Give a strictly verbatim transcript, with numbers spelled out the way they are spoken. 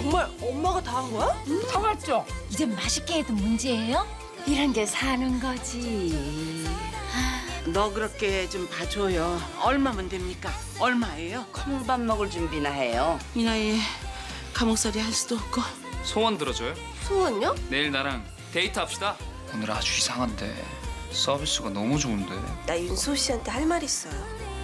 정말 엄마가 다 한 거야? 다 왔죠? 이제 맛있게 해도 문제예요? 이런 게 사는 거지. 너 그렇게 좀 봐줘요. 얼마면 됩니까? 얼마예요? 콩밥 먹을 준비나 해요. 이 나이에 감옥살이 할 수도 없고. 소원 들어줘요? 소원요? 내일 나랑 데이트 합시다. 오늘 아주 이상한데 서비스가 너무 좋은데. 나 윤소 씨한테 할 말 있어요.